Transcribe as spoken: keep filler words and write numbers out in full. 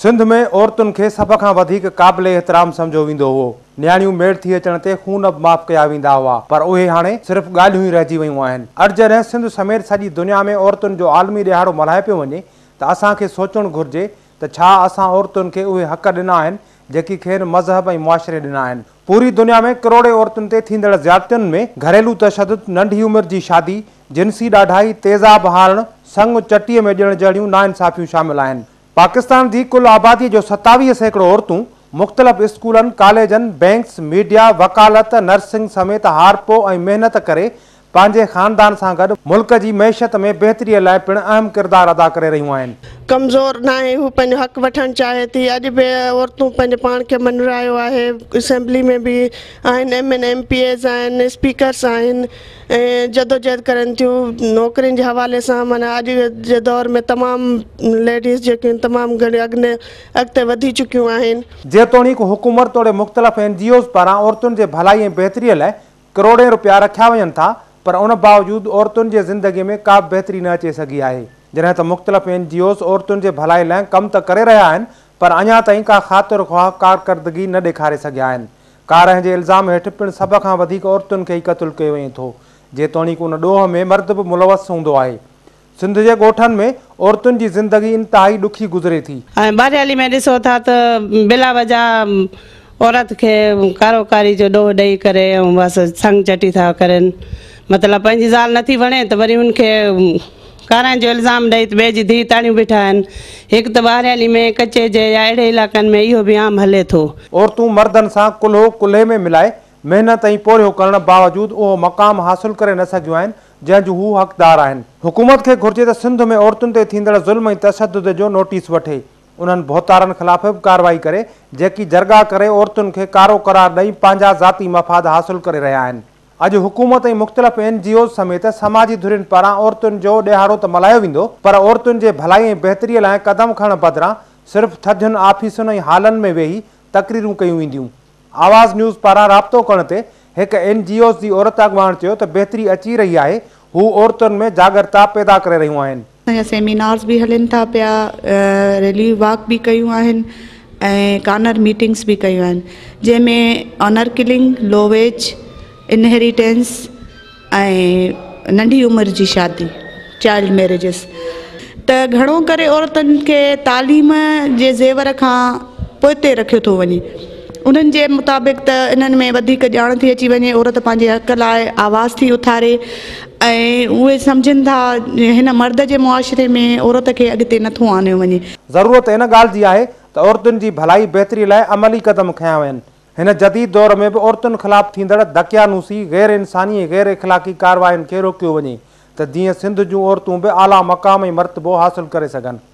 सिंध में औरतुन के सब खां वधीक क़ाबिल एहतराम समझो वेंदो हो। न्याणियूं मेड़ थी अचण ते खून बि माफ़ कया वेंदा हुआ, पर उहे हाणे सिर्फ़ ॻाल्हियूं ई रहिजी वयूं आहिनि। अॼु जॾहिं सिंध समेत सॼी दुनिया में औरतुनि जो आलमी ॾिहाड़ो मल्हाए पियो वञे त असांखे सोचणु घुरिजे त छा असां औरतुनि खे उहे हक़ ॾिना आहिनि जेकी खेनि मज़हब ऐं मुआशरे ॾिना आहिनि। पूरी दुनिया में करोड़े औरतुनि ते थींदड़ ज़्यादतियुनि में घरेलू तशदुद, नंढी उमिरि जी शादी, जिनसी ॾाढाई, तेज़ाब हारणु, संग चटीअ में ॾियण जहिड़ियूं नाइंसाफ़ियूं शामिल आहिनि। पाकिस्तान जी कुल आबादी जो सतावीह सैकड़ो औरतूं मुख़्तलिफ़ स्कूलनि, कॉलेजनि, बैंक्स, मीडिया, वकालत, नर्सिंग समेत हारपो ऐं महिनत करे पंहिंजे ख़ानदान सां गॾु मुल्क जी मैशत में बहितरीअ लाइ पिणु अहम किरदारु अदा करे रहियूं आहिनि। कमज़ोर न आहे, हू पंहिंजो हक़ वठणु चाहे थी। अॼु बि औरतूं पंहिंजे पाण खे मनरायो आहे। असेंबली में बि आहिनि, M N M P S आहिनि, स्पीकर्स आहिनि ऐं जदोजहद करनि थियूं नौकरियुनि जे हवाले सां। माना अॼु जे दौर में तमामु लेडीज़ जेके तमामु घणी अॻिते अॻिते वधी चुकियूं आहिनि। जेतोणीकि हुकूमत तोड़े मुख़्तलिफ़ एन जी ओज़ पारां औरतुनि जे भलाई ऐं बहितरीअ लाइ करोड़े रुपया रखिया वञनि था, पर उन बावजूदि औरतुनि जे ज़िंदगीअ में का बि बहितरी न अचे सघी आहे। जॾहिं त मुख़्तलिफ़ एन जी ओज़ औरतुनि जे भलाई लाइ कमु त करे रहिया आहिनि, पर अञा ताईं का ख़ातिर ख़्वाह कारकर्दगी न ॾेखारे सघिया आहिनि। कारह जे इल्ज़ाम हेठि पिणु सभ खां वधीक औरतुनि खे ई क़तलु कयो वञे थो, जेतोणीकि उन ॾोह में मर्द बि मुलवस हूंदो आहे। सिंध जे ॻोठनि में औरतुनि जी ज़िंदगी इंतिहाई ॾुखी गुज़रे थी। ऐं ॿारहेली में ॾिसो था त बिला वजह औरत खे कारोकारी जो ॾोह ॾेई करे ऐं बसि संग चटी था करनि। मतिलबु पंहिंजी ज़ाल नथी वणे त वरी उनखे काराइण जो इल्ज़ाम ॾेई त ॿिए जी धीउ ताणियूं बीठा आहिनि। हिकु त ॿारहेली में कचे जे या अहिड़े इलाइक़नि में इहो बि आम हले थो। औरतूं मर्दनि सां कुल्हो कुल्हे में मिलाए महिनत ऐं पोरियो करण बावजूदि उहो मक़ाम हासिलु करे न सघियूं आहिनि जंहिंजूं हू हक़दार आहिनि। हुकूमत खे घुर्जे त सिंध में औरतुनि ते थींदड़ ज़ुल्म ऐं तशदुद जो नोटिस वठे, उन्हनि भोतारनि ख़िलाफ़ बि कार्रवाई करे जेकी जरगा करे औरतुनि खे कारो करार ॾेई पंहिंजा ज़ाती मफ़ाद हासिलु करे रहिया आहिनि। अॼु हुकूमत ऐं मुख़्तलिफ़ एन जी ओज़ समेत समाजी धुरियुनि पारां औरतुनि जो ॾिहाड़ो त मल्हायो वेंदो, पर औरतुनि जे भलाई ऐं बहितरीअ लाइ क़दम खणण बदिरां सिर्फ़ु थधियुनि आफ़ीसुनि ऐं हालनि में वेही तक़रीरूं कयूं वेंदियूं। आवाज़ न्यूज़ पारां राब्तो करण ते हिकु एन जी ओज़ जी औरत अॻवान चयो त बहितरी अची रही आहे, हू औरतुनि में जागरता पैदा करे रहियूं आहिनि। सेमिनार्स बि हलनि था पिया, रैली वॉक बि कयूं आहिनि ऐं कार्नर मीटिंग्स बि कयूं आहिनि, जंहिंमें honour killing, low wage, inheritance ऐं नंढी उमिरि जी शादी, चाइल्ड मैरिजिस। त घणो करे औरतुनि खे तालीम जे ज़ेवर खां पोइते रखियो थो वञे। उन्हनि जे मुताबिक़ त इन्हनि में वधीक ॼाण थी अची वञे, औरत पंहिंजे हक़ लाइ आवाज़ थी उथारे ऐं उहे सम्झनि था हिन मर्द जे मुआशरे में औरत खे अॻिते नथो आणियो वञे। ज़रूरत इन ॻाल्हि जी आहे त औरतुनि जी भलाई बहितरी लाइ अमली क़दम खयां वञनि। हिन जदीद दौर में बि औरतुनि ख़िलाफ़ थींदड़ दकियानूसी, गैर इंसानी, गैर इख़लाक़ी कार्रवायुनि खे रोकियो वञे त जीअं सिंध जूं औरतूं बि आला मक़ाम ऐं मर्तबो हासिलु करे सघनि।